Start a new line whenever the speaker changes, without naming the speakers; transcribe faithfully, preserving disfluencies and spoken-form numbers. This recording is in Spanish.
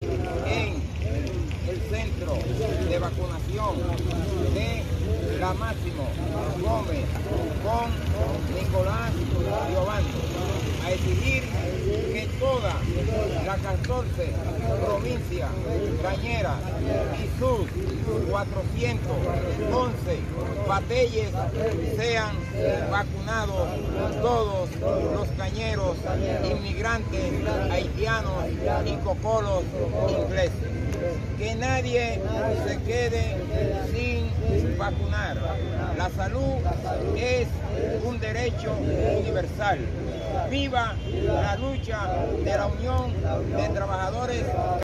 en el centro de vacunación de la Máximo Gómez con Nicolás Giovanni, a exigir que todas las catorce provincias cañeras y sus cuatrocientos once batalles sean vacunados todos los cañeros, inmigrantes, haitianos y cocolos ingleses. Que nadie se quede sin vacunar. La salud es un derecho universal. Viva la lucha de la Unión de Trabajadores